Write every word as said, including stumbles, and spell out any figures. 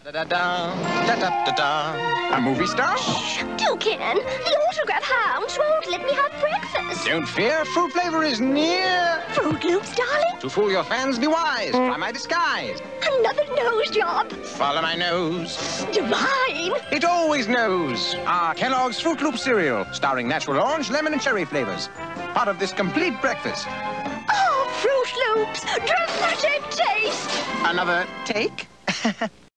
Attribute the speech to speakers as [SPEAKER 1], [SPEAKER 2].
[SPEAKER 1] Da-da-da, da-da-da-da. A movie star?
[SPEAKER 2] Shh, Toucan. The autograph hounds won't let me have breakfast.
[SPEAKER 1] Don't fear, fruit flavor is near.
[SPEAKER 2] Fruit Loops, darling.
[SPEAKER 1] To fool your fans, be wise. Try my disguise.
[SPEAKER 2] Another nose job.
[SPEAKER 1] Follow my nose.
[SPEAKER 2] Divine.
[SPEAKER 1] It always knows. Our Kellogg's Fruit Loop cereal, starring natural orange, lemon, and cherry flavors. Part of this complete breakfast.
[SPEAKER 2] Oh, Fruit Loops. Dramatic taste.
[SPEAKER 1] Another take?